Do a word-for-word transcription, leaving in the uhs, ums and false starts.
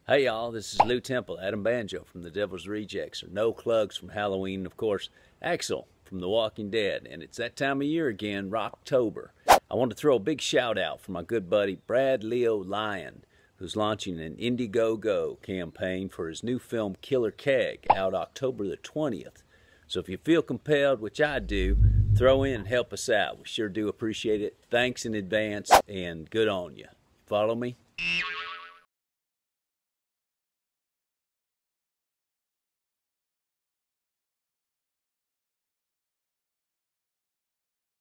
Hey y'all, this is Lew Temple, Adam Banjo from The Devil's Rejects, or No Clugs from Halloween, and of course, Axel from The Walking Dead. And it's that time of year again, Rocktober. I want to throw a big shout out for my good buddy Brad Leo Lyon, who's launching an IndieGoGo campaign for his new film Killer Keg, out October the twentieth. So if you feel compelled, which I do, throw in and help us out. We sure do appreciate it. Thanks in advance, and good on you. Follow me?